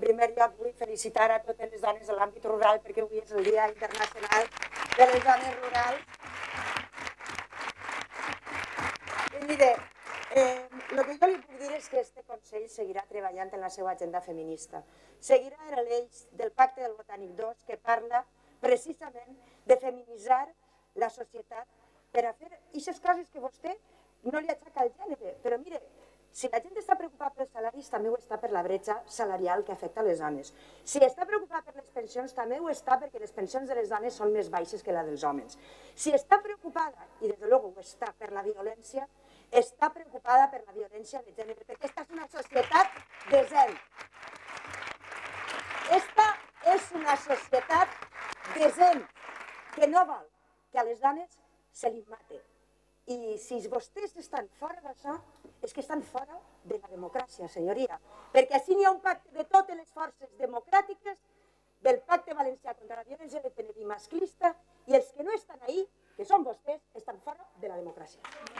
primer lloc vull felicitar a totes les dones de l'àmbit rural perquè avui és el Dia Internacional de les Dones Rurals. I mire, el que jo li puc dir és que este Consell seguirà treballant en la seva agenda feminista. Seguirà en l'eix del Pacte del Botànic 2 que parla precisament de feminitzar la societat per a fer aquestes coses que vostè no li aixeca al gènere. Però mire, si la gent està preocupada pels salaris, també ho està per la bretxa salarial que afecta les dones. Si està preocupada per les pensions, també ho està perquè les pensions de les dones són més baixes que la dels homes. Si està preocupada, i des de luego ho està, per la violència, està preocupada per la violència de gènere, perquè aquesta és una societat de zel. Esta és una societat de gent que no vol que a les dones se li mate. I si vostès estan fora d'això, és que estan fora de la democràcia, senyoria. Perquè així n'hi ha un pacte de totes les forces democràtiques del Pacte Valencià contra la violència LGTBI masclista i els que no estan ahí, que són vostès, estan fora de la democràcia.